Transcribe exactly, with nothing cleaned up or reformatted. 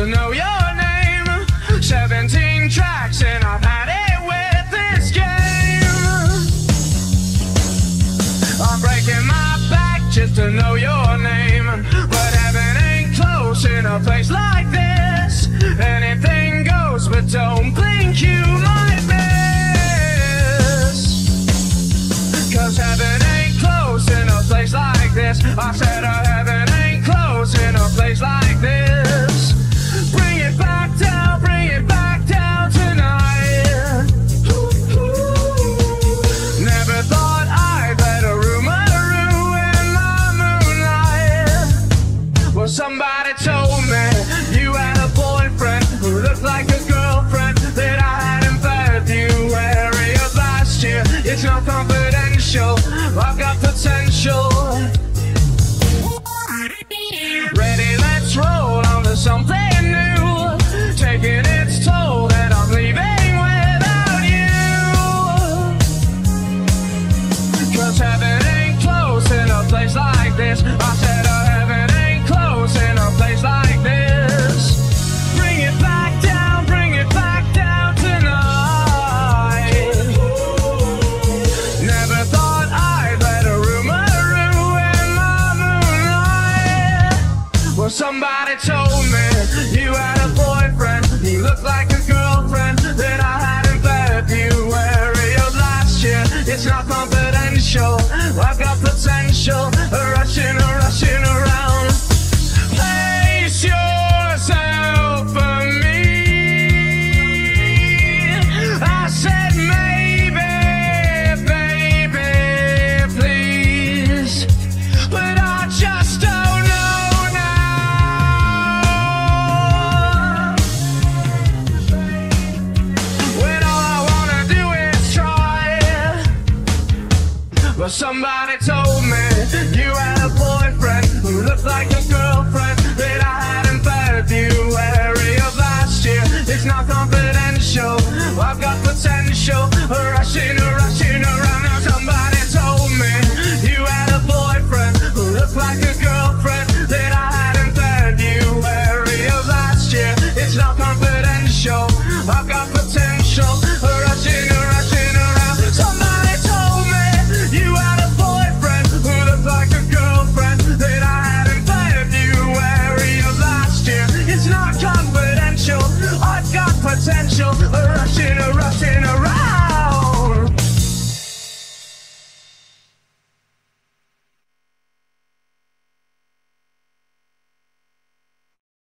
to know your name. Seventeen tracks and I've had it with this game. I'm breaking my back just to know your name. But heaven ain't close in a place like this. Anything goes, but don't blink, you might miss. Cause heaven ain't close in a place like this. I said uh, heaven ain't close in a place like this. Bring it back down, bring it back down tonight. Never thought I'd let a rumor ruin my moonlight. Well, somebody told me you had a boyfriend who looked like a girlfriend that I had in February of last year. It's not confidential, I've got potential. Ready, let's roll on to something new. Taking its toll and I'm leaving without you. Cause heaven ain't close in a place like this. I said uh, heaven ain't close in a place like this. Bring it back down, bring it back down tonight. Never thought I'd let a rumor ruin my moonlight. Well, somebody told me you had a boyfriend who looked like a girlfriend that I had in February of last year. It's not confidential, I've got potential. Rushing, rushing around. Place yourself for me. I said maybe, baby, please. But I just don't know now. When all I wanna do is try. But somebody told me you had a boyfriend who looked like a girlfriend that I had in February of last year. It's not confidential, I've got potential.